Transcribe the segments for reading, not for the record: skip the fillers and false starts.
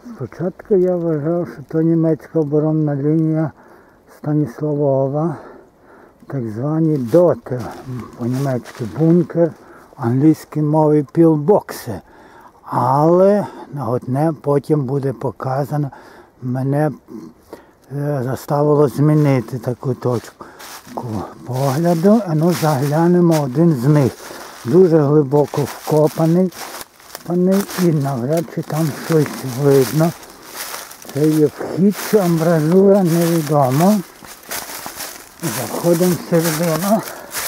Спочатку я вважав, що то німецька оборонна лінія Станіславова, так звані доти, по-німецьки бункер, англійській мові пілбокси. Але на одне потім буде показано, мене заставило змінити таку точку погляду. Ну, заглянемо один з них. Дуже глибоко вкопаний і навряд чи там щось видно. Це є вхід, що амбразура невідомо. Заходимо всередину.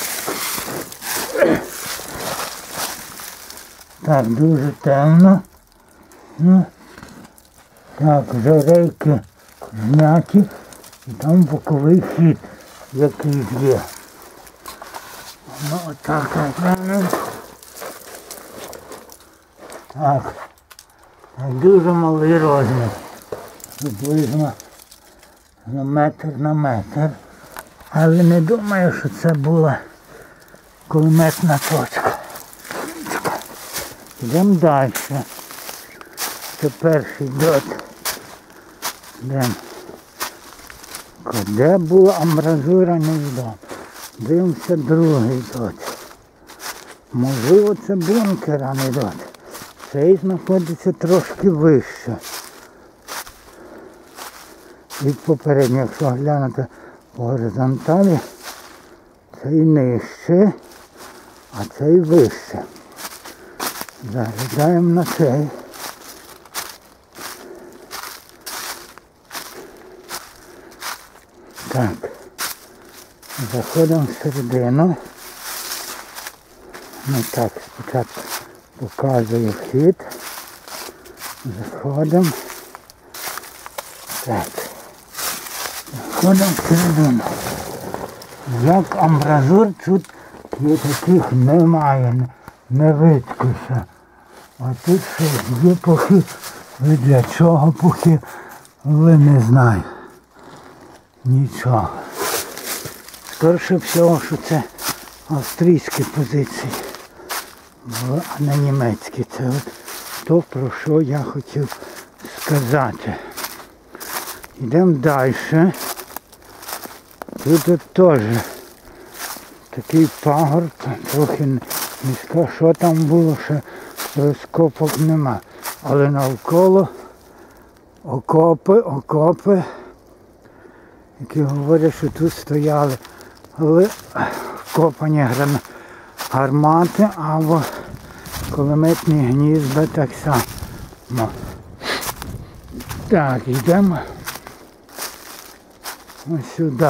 Так, дуже темно. Так, вже рейки зняті. І там боковий хід, який є. Ну, отак розглянемо. Так, дуже малий розмір. Приблизно метр на метр. Але не думаю, що це була кулеметна точка. Йдемо далі. Це перший дот. Де була амбразура, невідомо. Дивимося другий дот. Можливо, це бункер, а не дот. Цей знаходиться трошки вище від попереднього. Якщо глянути по горизонталі, цей нижче, а цей вище. Заглядаємо на цей. Так. Заходимо всередину. Ну так, спочатку показую вхід. Заходимо. Так. Заходимо всередину. Як амбразур тут є таких немає, не видкося. А тут щось є похи. Ви для чого похи? Ви не знаю. Нічого. Скоріше всього, що це австрійські позиції, а не німецькі. Це от то, про що я хотів сказати. Йдемо далі. Тут теж такий пагорб, трохи низько, що там було, ще розкопок нема. Але навколо окопи, які говорять, що тут стояли вкопані гармати або кулеметні гнізда так само. Так, йдемо ось сюди.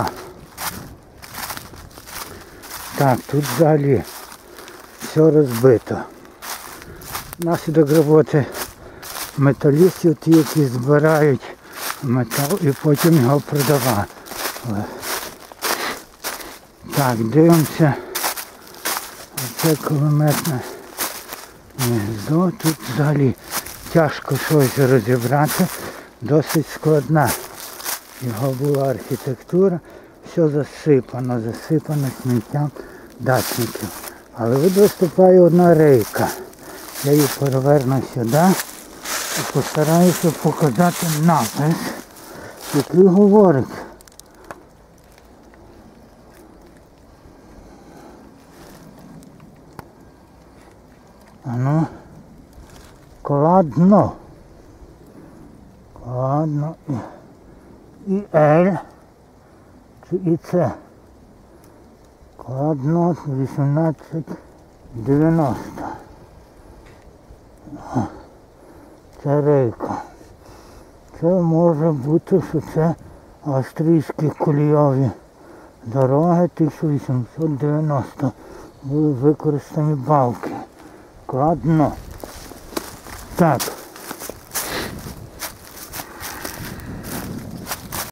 Так, тут взагалі все розбито. Внаслідок роботи металістів, ті, які збирають метал і потім його продавали. Так, дивимося. Оце кулеметне гніздо. Тут взагалі тяжко щось розібрати. Досить складна його була архітектура. Все засипано сміттям дачників. Але от виступає одна рейка. Я її переверну сюди і постараюся показати напис, який говорить. Ну, Кладно. Кладно і Л, чи і Це. Кладно 1890. Це рейка. Це може бути, що це австрійські колійові дороги 1890. Були використані балки. Кладно. Так.